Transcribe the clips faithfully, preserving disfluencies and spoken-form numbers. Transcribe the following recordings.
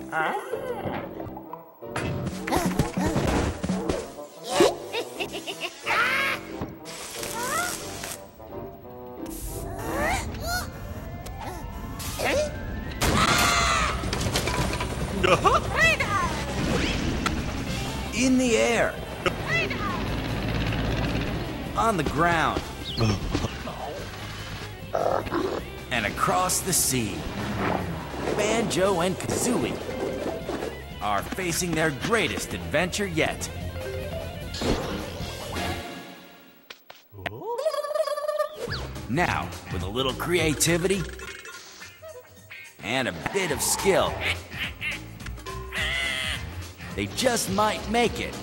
In the air. On the ground. And across the sea. Banjo and Kazooie are facing their greatest adventure yet. Now, with a little creativity and a bit of skill, they just might make it.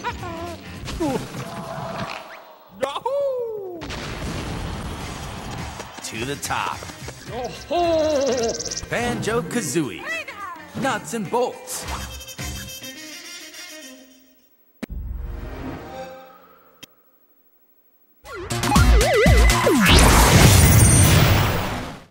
To the top. Banjo Kazooie. Nuts and bolts.